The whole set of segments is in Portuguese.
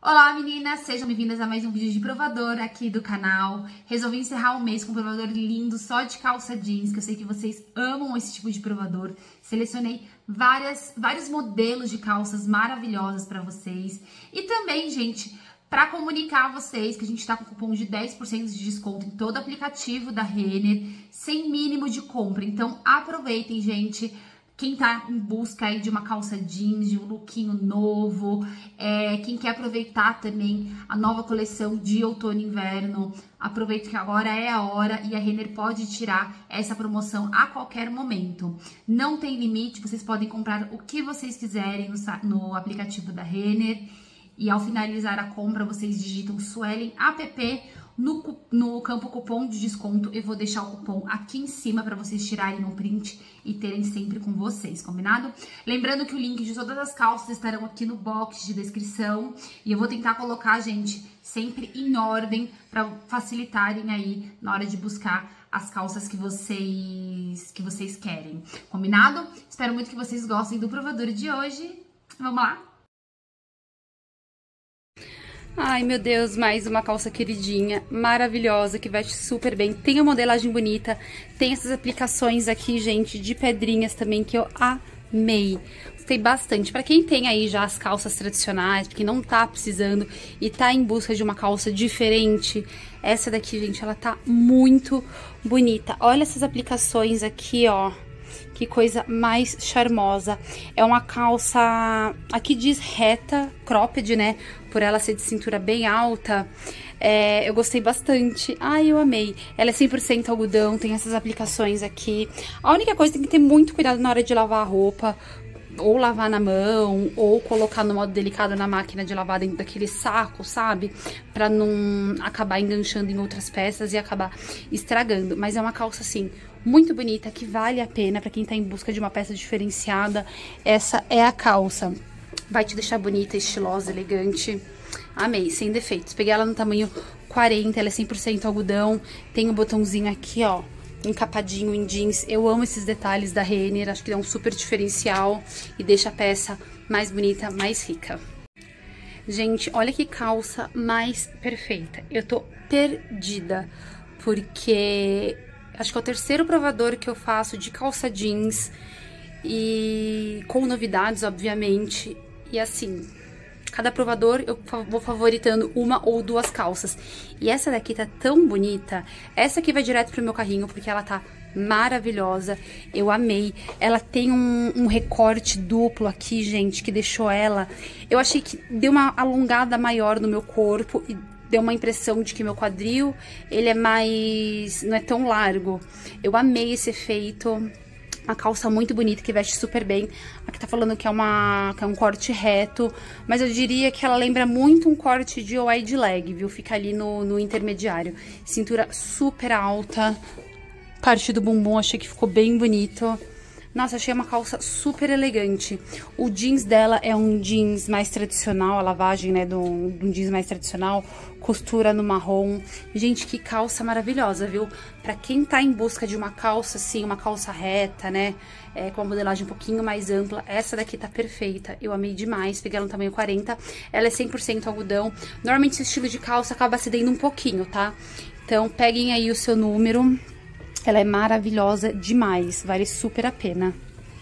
Olá meninas, sejam bem-vindas a mais um vídeo de provador aqui do canal. Resolvi encerrar o mês com um provador lindo só de calça jeans, que eu sei que vocês amam esse tipo de provador. Selecionei vários modelos de calças maravilhosas pra vocês. E também, gente, pra comunicar a vocês que a gente tá com cupom de 10% de desconto em todo o aplicativo da Renner, sem mínimo de compra. Então aproveitem, gente. Quem tá em busca aí de uma calça jeans, de um lookinho novo, quem quer aproveitar também a nova coleção de outono e inverno, aproveita que agora é a hora e a Renner pode tirar essa promoção a qualquer momento. Não tem limite, vocês podem comprar o que vocês quiserem no aplicativo da Renner. E ao finalizar a compra, vocês digitam Suelen app no campo cupom de desconto. Eu vou deixar o cupom aqui em cima para vocês tirarem um print e terem sempre com vocês, combinado? Lembrando que o link de todas as calças estarão aqui no box de descrição. E eu vou tentar colocar, gente, sempre em ordem para facilitarem aí na hora de buscar as calças que vocês querem, combinado? Espero muito que vocês gostem do provador de hoje. Vamos lá? Ai, meu Deus, mais uma calça queridinha, maravilhosa, que veste super bem. Tem a modelagem bonita, tem essas aplicações aqui, gente, de pedrinhas também, que eu amei. Gostei bastante. Pra quem tem aí já as calças tradicionais, pra quem não tá precisando e tá em busca de uma calça diferente, essa daqui, gente, ela tá muito bonita. Olha essas aplicações aqui, ó. Que coisa mais charmosa. É uma calça, aqui diz reta, cropped, né? Por ela ser de cintura bem alta. Eu gostei bastante. Ai, eu amei. Ela é 100% algodão, tem essas aplicações aqui. A única coisa, tem que ter muito cuidado na hora de lavar a roupa. Ou lavar na mão, ou colocar no modo delicado na máquina de lavar dentro daquele saco, sabe? Pra não acabar enganchando em outras peças e acabar estragando. Mas é uma calça, assim, muito bonita, que vale a pena pra quem tá em busca de uma peça diferenciada. Essa é a calça. Vai te deixar bonita, estilosa, elegante. Amei, sem defeitos. Peguei ela no tamanho 40, ela é 100% algodão. Tem o botãozinho aqui, ó, encapadinho em jeans. Eu amo esses detalhes da Renner, acho que dá um super diferencial e deixa a peça mais bonita, mais rica. Gente, olha que calça mais perfeita. Eu tô perdida, porque acho que é o terceiro provador que eu faço de calça jeans e com novidades, obviamente. E assim, cada provador eu vou favoritando uma ou duas calças. E essa daqui tá tão bonita. Essa aqui vai direto pro meu carrinho, porque ela tá maravilhosa. Eu amei. Ela tem um recorte duplo aqui, gente, que deixou ela... Eu achei que deu uma alongada maior no meu corpo e deu uma impressão de que meu quadril, ele é mais... não é tão largo. Eu amei esse efeito. Uma calça muito bonita, que veste super bem. Aqui tá falando que é um corte reto, mas eu diria que ela lembra muito um corte de wide leg, viu? Fica ali no intermediário. Cintura super alta, parte do bumbum achei que ficou bem bonito. Nossa, achei uma calça super elegante. O jeans dela é um jeans mais tradicional, a lavagem, né, de um jeans mais tradicional, costura no marrom. Gente, que calça maravilhosa, viu? Pra quem tá em busca de uma calça, assim, uma calça reta, né, com a modelagem um pouquinho mais ampla, essa daqui tá perfeita. Eu amei demais, peguei ela no tamanho 40, ela é 100% algodão. Normalmente esse estilo de calça acaba cedendo um pouquinho, tá? Então, peguem aí o seu número. Ela é maravilhosa demais, vale super a pena.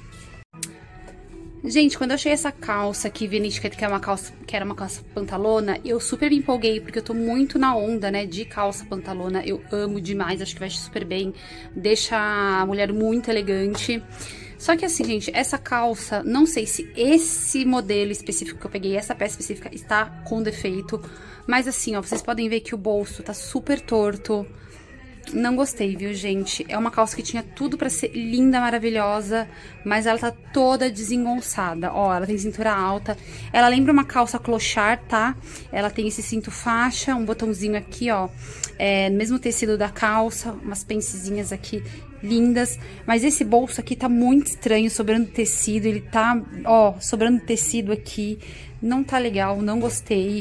Gente, quando eu achei essa calça aqui, vi na etiqueta que era uma calça pantalona, eu super me empolguei, porque eu tô muito na onda, né, de calça pantalona. Eu amo demais, acho que veste super bem, deixa a mulher muito elegante. Só que assim, gente, essa calça, não sei se esse modelo específico que eu peguei, essa peça específica, está com defeito. Mas assim, ó, vocês podem ver que o bolso tá super torto. Não gostei, viu, gente? É uma calça que tinha tudo pra ser linda, maravilhosa, mas ela tá toda desengonçada. Ó, ela tem cintura alta. Ela lembra uma calça clochard, tá? Ela tem esse cinto faixa, um botãozinho aqui, ó, no mesmo tecido da calça, umas pencezinhas aqui lindas. Mas esse bolso aqui tá muito estranho, sobrando tecido. Ele tá, ó, sobrando tecido aqui. Não tá legal, não gostei.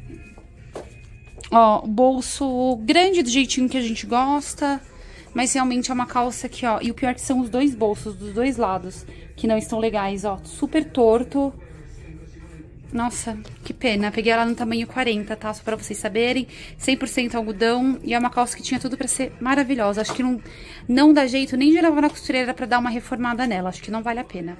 Ó, bolso grande do jeitinho que a gente gosta, mas realmente é uma calça aqui, ó. E o pior é que são os dois bolsos dos dois lados que não estão legais, ó. Super torto. Nossa, que pena. Peguei ela no tamanho 40, tá? Só pra vocês saberem. 100% algodão. E é uma calça que tinha tudo pra ser maravilhosa. Acho que não dá jeito nem de levar na costureira pra dar uma reformada nela. Acho que não vale a pena.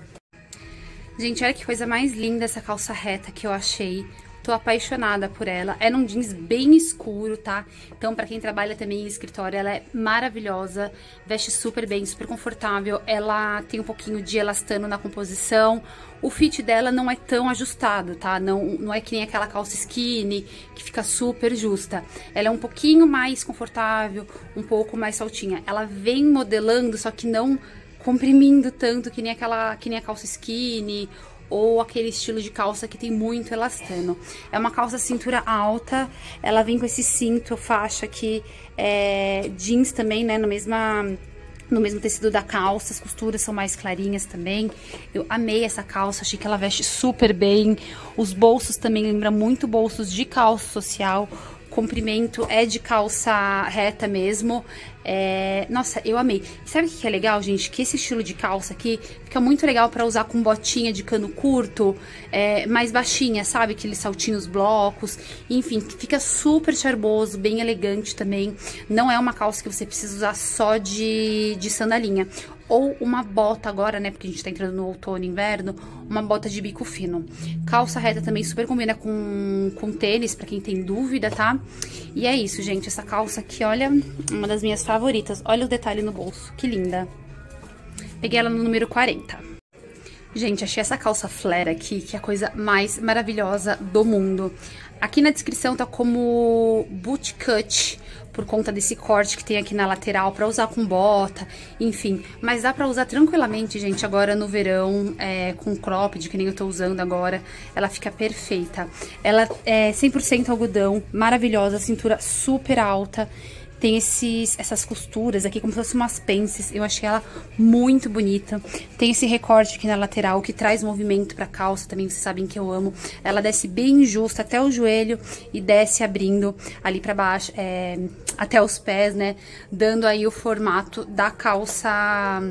Gente, olha que coisa mais linda essa calça reta que eu achei. Tô apaixonada por ela. É num jeans bem escuro, tá? Então, pra quem trabalha também em escritório, ela é maravilhosa. Veste super bem, super confortável. Ela tem um pouquinho de elastano na composição. O fit dela não é tão ajustado, tá? Não é que nem aquela calça skinny, que fica super justa. Ela é um pouquinho mais confortável, um pouco mais soltinha. Ela vem modelando, só que não comprimindo tanto que nem a calça skinny ou aquele estilo de calça que tem muito elastano. É uma calça cintura alta, ela vem com esse cinto, faixa aqui, jeans também, né, no mesmo tecido da calça, as costuras são mais clarinhas também. Eu amei essa calça, achei que ela veste super bem. Os bolsos também lembram muito bolsos de calça social. O comprimento é de calça reta mesmo. Nossa, eu amei. Sabe o que é legal, gente? Que esse estilo de calça aqui fica muito legal pra usar com botinha de cano curto, mais baixinha, sabe? Aqueles saltinhos blocos. Enfim, fica super charmoso, bem elegante também. Não é uma calça que você precisa usar só de sandalinha. Ou uma bota agora, né, porque a gente tá entrando no outono e inverno, uma bota de bico fino. Calça reta também super combina com tênis, pra quem tem dúvida, tá? E é isso, gente, essa calça aqui, olha, uma das minhas favoritas. Olha o detalhe no bolso, que linda. Peguei ela no número 40. Gente, achei essa calça flare aqui, que é a coisa mais maravilhosa do mundo. Aqui na descrição tá como boot cut, por conta desse corte que tem aqui na lateral, pra usar com bota, enfim. Mas dá pra usar tranquilamente, gente, agora no verão, com cropped, que nem eu tô usando agora. Ela fica perfeita. Ela é 100% algodão, maravilhosa, cintura super alta. Tem essas costuras aqui, como se fossem umas pences. Eu achei ela muito bonita. Tem esse recorte aqui na lateral, que traz movimento pra calça também, vocês sabem que eu amo. Ela desce bem justa até o joelho e desce abrindo ali pra baixo, até os pés, né? Dando aí o formato da calça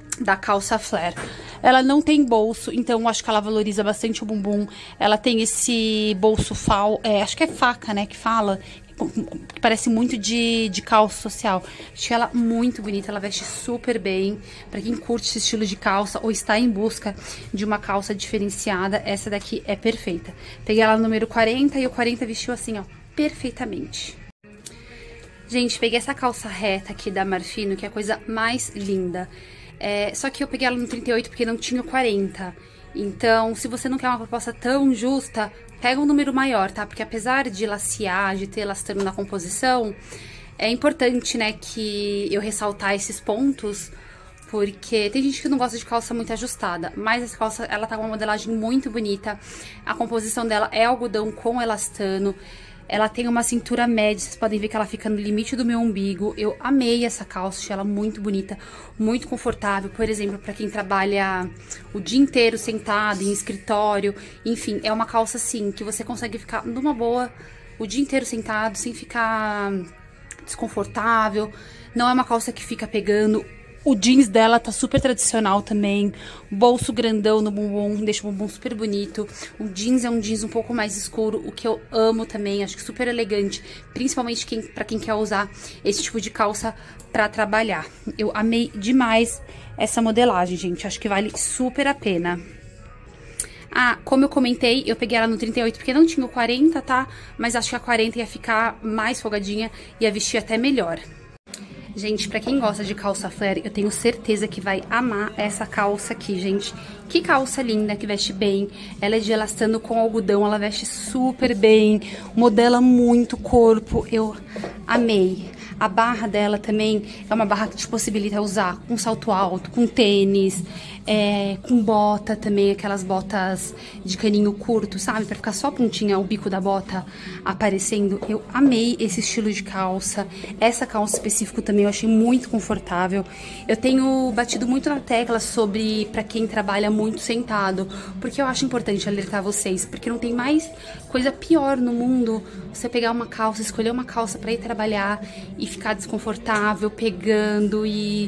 flare. Ela não tem bolso, então eu acho que ela valoriza bastante o bumbum. Ela tem esse bolso acho que é faca, né, que fala, que parece muito de calça social. Achei ela muito bonita, ela veste super bem. Pra quem curte esse estilo de calça ou está em busca de uma calça diferenciada, essa daqui é perfeita. Peguei ela no número 40 e o 40 vestiu assim, ó, perfeitamente. Gente, peguei essa calça reta aqui da Marfino, que é a coisa mais linda. Só que eu peguei ela no 38 porque não tinha o 40. Então, se você não quer uma proposta tão justa, pega um número maior, tá? Porque apesar de lacear, de ter elastano na composição, é importante, né, que eu ressaltar esses pontos, porque tem gente que não gosta de calça muito ajustada, mas essa calça, ela tá com uma modelagem muito bonita. A composição dela é algodão com elastano. Ela tem uma cintura média, vocês podem ver que ela fica no limite do meu umbigo. Eu amei essa calça, achei ela muito bonita, muito confortável. Por exemplo, pra quem trabalha o dia inteiro sentado em escritório, enfim, é uma calça assim, que você consegue ficar numa boa o dia inteiro sentado, sem ficar desconfortável. Não é uma calça que fica pegando. O jeans dela tá super tradicional também, bolso grandão no bumbum, deixa o bumbum super bonito. O jeans é um jeans um pouco mais escuro, o que eu amo também, acho que super elegante, principalmente pra quem quer usar esse tipo de calça pra trabalhar. Eu amei demais essa modelagem, gente, acho que vale super a pena. Ah, como eu comentei, eu peguei ela no 38 porque não tinha o 40, tá? Mas acho que a 40 ia ficar mais folgadinha, ia vestir até melhor. Gente, pra quem gosta de calça flare, eu tenho certeza que vai amar essa calça aqui, gente. Que calça linda, que veste bem. Ela é de elastano com algodão, ela veste super bem. Modela muito corpo, eu amei. A barra dela também é uma barra que te possibilita usar com salto alto, com tênis, com bota também, aquelas botas de caninho curto, sabe? Pra ficar só a pontinha, o bico da bota aparecendo. Eu amei esse estilo de calça. Essa calça específica também eu achei muito confortável. Eu tenho batido muito na tecla sobre pra quem trabalha muito sentado, porque eu acho importante alertar vocês, porque não tem mais coisa pior no mundo você pegar uma calça, escolher uma calça pra ir trabalhar e ficar desconfortável, pegando e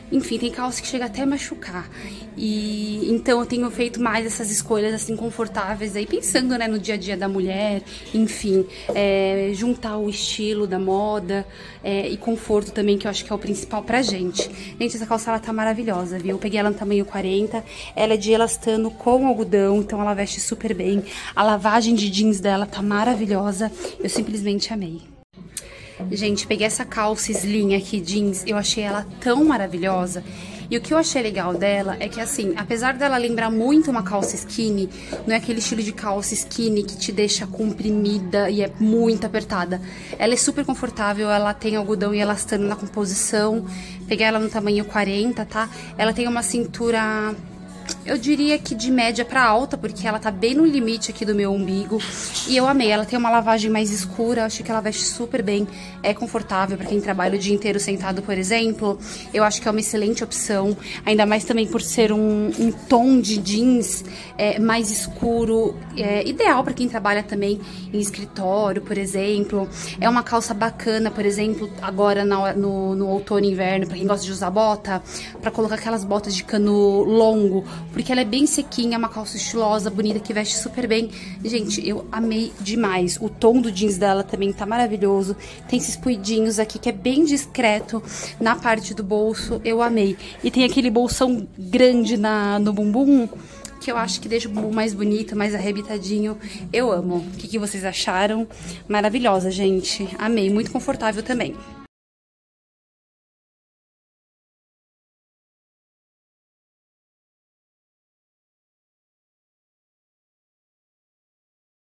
Enfim, tem calça que chega até a machucar. E então eu tenho feito mais essas escolhas assim confortáveis aí, pensando, né, no dia a dia da mulher, enfim, juntar o estilo da moda e conforto também, que eu acho que é o principal pra gente. Gente, essa calça ela tá maravilhosa, viu? Eu peguei ela no tamanho 40, ela é de elastano com algodão, então ela veste super bem. A lavagem de jeans dela tá maravilhosa, eu simplesmente amei. Gente, peguei essa calça slim aqui, jeans, eu achei ela tão maravilhosa. E o que eu achei legal dela é que, assim, apesar dela lembrar muito uma calça skinny, não é aquele estilo de calça skinny que te deixa comprimida e é muito apertada. Ela é super confortável, ela tem algodão e elastano na composição. Peguei ela no tamanho 40, tá? Ela tem uma cintura... eu diria que de média pra alta, porque ela tá bem no limite aqui do meu umbigo. E eu amei, ela tem uma lavagem mais escura, acho que ela veste super bem, é confortável pra quem trabalha o dia inteiro sentado, por exemplo. Eu acho que é uma excelente opção, ainda mais também por ser um tom de jeans mais escuro, ideal pra quem trabalha também em escritório, por exemplo. É uma calça bacana, por exemplo, agora no outono e inverno, pra quem gosta de usar bota, pra colocar aquelas botas de cano longo, porque ela é bem sequinha, é uma calça estilosa, bonita, que veste super bem. Gente, eu amei demais. O tom do jeans dela também tá maravilhoso. Tem esses puidinhos aqui que é bem discreto na parte do bolso, eu amei. E tem aquele bolsão grande no bumbum, que eu acho que deixa o bumbum mais bonito, mais arrebitadinho. Eu amo. O que vocês acharam? Maravilhosa, gente. Amei. Muito confortável também.